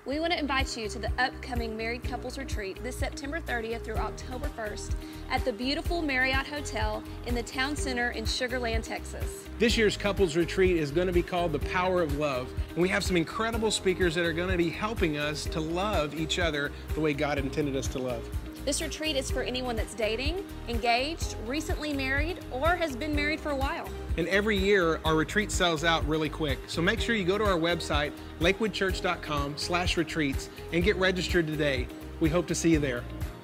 We want to invite you to the upcoming Married Couples Retreat this September 30th through October 1st at the beautiful Marriott Hotel in the Town Center in Sugar Land, Texas. This year's Couples Retreat is going to be called The Power of Love, and we have some incredible speakers that are going to be helping us to love each other the way God intended us to love. This retreat is for anyone that's dating, engaged, recently married, or has been married for a while. And every year, our retreat sells out really quick. So make sure you go to our website, lakewoodchurch.com/retreats, and get registered today. We hope to see you there.